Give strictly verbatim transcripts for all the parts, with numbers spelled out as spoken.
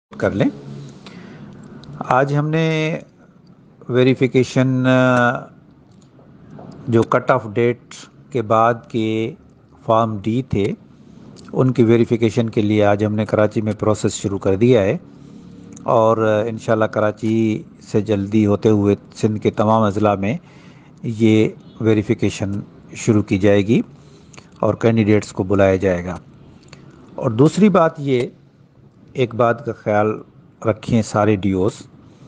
کر لیں۔ آج ہم نے ویریفیکیشن جو کٹ آف ڈیٹ کے بعد کے فارم ڈی تھے ان کی ویریفیکیشن کے لیے آج ہم نے کراچی میں پروسیس شروع کر دیا ہے، اور انشاءاللہ کراچی سے جلدی ہوتے ہوئے سندھ کے تمام اضلاع میں یہ ویریفیکیشن شروع کی جائے گی اور کینڈیڈیٹس کو بلایا جائے گا۔ اور دوسری بات یہ، ایک بات کا خیال رکھیں سارے ڈیوز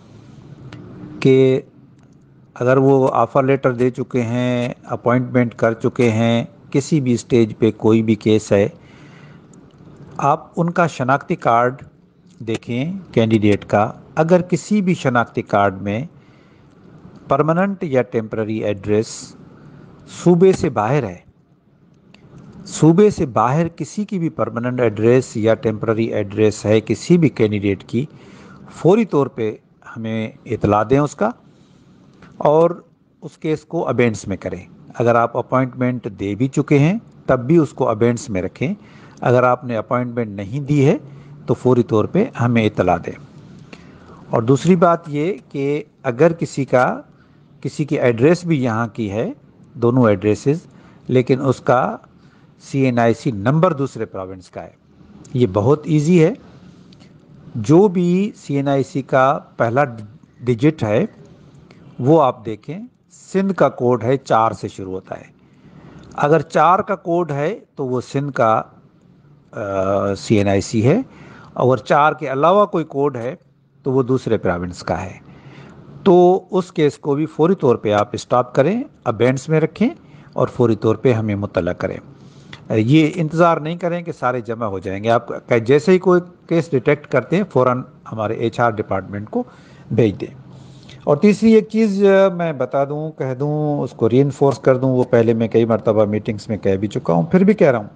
کہ اگر وہ آفر لیٹر دے چکے ہیں، اپوائنٹمنٹ کر چکے ہیں، کسی بھی سٹیج پہ کوئی بھی کیس ہے، آپ ان کا شناختی کارڈ دیکھیں کینڈیڈیٹ کا۔ اگر کسی بھی شناختی کارڈ میں پرماننٹ یا ٹیمپرری ایڈریس صوبے سے باہر ہے، صوبے سے باہر کسی کی بھی پرماننٹ ایڈریس یا ٹیمپرری ایڈریس ہے کسی بھی کینڈیڈیٹ کی، فوری طور پہ ہمیں اطلاع دیں اس کا، اور اس کیس کو ابینڈس میں کریں۔ اگر آپ اپوائنٹمنٹ دے بھی چکے ہیں تب بھی اس کو ابینڈس میں رکھیں۔ اگر آپ نے اپوائنٹمنٹ نہیں دی ہے تو فوری طور پہ ہمیں اطلاع دیں۔ اور دوسری بات یہ کہ اگر کسی کا کسی کی ایڈریس بھی یہاں کی ہے، دونوں ایڈریسز، لیکن اس کا C N I C number دوسرے پروونس کا ہے، یہ بہت ایزی ہے۔ جو بھی سی این آئی سی کا پہلا ڈیجٹ ہے وہ آپ دیکھیں، سندھ کا کوڈ ہے چار سے شروع ہوتا ہے۔ اگر چار کا کوڈ ہے تو وہ سندھ کا سی این آئی سی ہے، اور چار کے علاوہ کوئی کوڈ ہے تو وہ دوسرے پروونس کا ہے۔ تو اس کیس کو بھی فوری طور پہ آپ اسٹاپ کریں، ابینڈس میں رکھیں اور فوری طور پہ ہمیں مطلع کریں۔ یہ انتظار نہیں کریں کہ سارے جمع ہو جائیں گے، آپ جیسے ہی کوئی کیس ڈیٹیکٹ کرتے ہیں فوراً ہمارے ایچ آر ڈپارٹمنٹ کو بھیج دیں۔ اور تیسری ایک چیز میں بتا دوں، کہہ دوں، اس کو ری انفورس کر دوں، وہ پہلے میں کئی مرتبہ میٹنگز میں کہہ بھی چکا ہوں، پھر بھی کہہ رہا ہوں،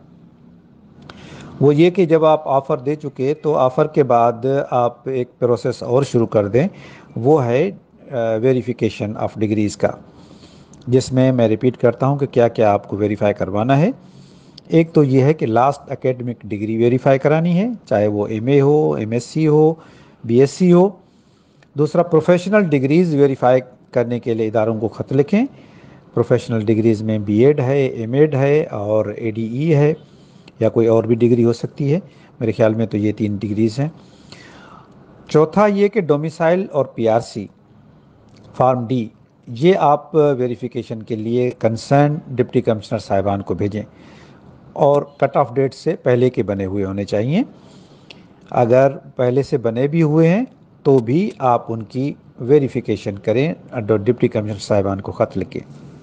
وہ یہ کہ جب آپ آفر دے چکے تو آفر کے بعد آپ ایک پروسیس اور شروع کر دیں، وہ ہے ویریفیکیشن آف ڈگریز کا، جس میں میں ریپیٹ کرتا ہوں کہ کیا کیا آپ کو ویریفائی کروانا ہے۔ ایک تو یہ ہے کہ لاسٹ اکیڈمک ڈگری ویریفائی کرانی ہے، چاہے وہ ایم اے ہو، ایم ایس سی ہو، بی ایس سی ہو۔ دوسرا، پروفیشنل ڈگریز ویریفائی کرنے کے لیے اداروں کو خط لکھیں۔ پروفیشنل ڈگریز میں بی ایڈ ہے، ایم ایڈ ہے اور اے ڈی ای ہے، یا کوئی اور بھی ڈگری ہو سکتی ہے، میرے خیال میں تو یہ تین ڈگریز ہیں۔ چوتھا یہ کہ ڈومیسائل اور P R C form D, یہ آپ ویریفیکیشن کے لیے کنسرن ڈپٹی کمشنر صاحبان کو بھیجیں، اور کٹ آف ڈیٹ سے پہلے کے بنے ہوئے ہونے چاہیے۔ اگر پہلے سے بنے بھی ہوئے ہیں تو بھی آپ ان کی ویریفیکیشن کریں، ڈپٹی کمشنر صاحبان کو خط لکھیں۔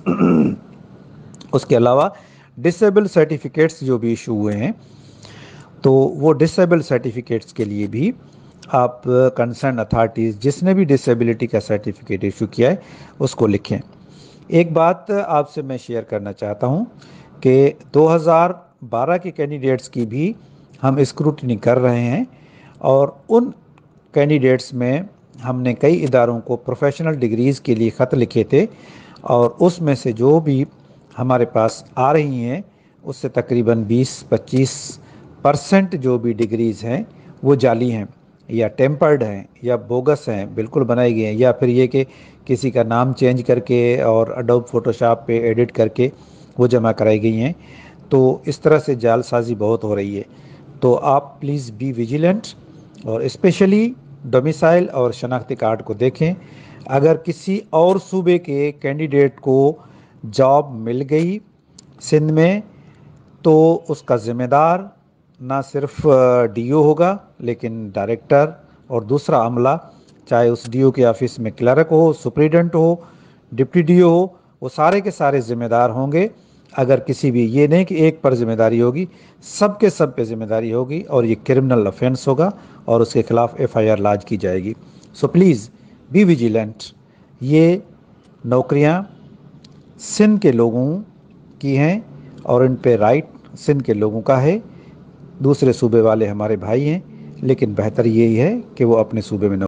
اس کے علاوہ ڈسیبل سرٹیفکیٹس جو بھی ایشو ہوئے ہیں، تو وہ ڈسیبل سرٹیفکیٹس کے لیے بھی آپ کنسرن اتھارٹیز جس نے بھی ڈسیبلٹی کا سرٹیفکیٹ ایشو کیا ہے اس کو لکھیں۔ ایک بات آپ سے میں شیئر کرنا چاہتا ہوں کہ دو ہزار بارہ کے کینڈیڈیٹس کی بھی ہم اسکروٹنی کر رہے ہیں، اور ان کینڈیڈیٹس میں ہم نے کئی اداروں کو پروفیشنل ڈگریز کے لیے خط لکھے تھے، اور اس میں سے جو بھی ہمارے پاس آ رہی ہیں اس سے تقریباً بیس پچیس پرسنٹ جو بھی ڈگریز ہیں وہ جعلی ہیں، یا ٹیمپرڈ ہیں، یا بوگس ہیں، بالکل بنائی گئی ہیں، یا پھر یہ کہ کسی کا نام چینج کر کے اور اڈوب فوٹوشاپ پہ ایڈٹ کر کے وہ جمع کرائی گئی ہیں۔ تو اس طرح سے جعل سازی بہت ہو رہی ہے، تو آپ پلیز بی ویجیلنٹ، اور اسپیشلی ڈومیسائل اور شناختی کارڈ کو دیکھیں۔ اگر کسی اور صوبے کے کینڈیڈیٹ کو جاب مل گئی سندھ میں تو اس کا ذمہ دار نہ صرف ڈی او ہوگا لیکن ڈائریکٹر اور دوسرا عملہ، چاہے اس ڈی او کے آفس میں کلرک ہو، سپریڈنٹ ہو، ڈپٹی ڈی او ہو، وہ سارے کے سارے ذمہ دار ہوں گے۔ اگر کسی بھی، یہ نہیں کہ ایک پر ذمہ داری ہوگی، سب کے سب پہ ذمہ داری ہوگی، اور یہ کرمنل افینس ہوگا اور اس کے خلاف ایف آئی آر لاج کی جائے گی۔ So please be vigilant. یہ نوکریاں سندھ کے لوگوں کی ہیں اور ان پہ رائٹ سندھ کے لوگوں کا ہے، دوسرے صوبے والے ہمارے بھائی ہیں، لیکن بہتر یہی ہے کہ وہ اپنے صوبے میں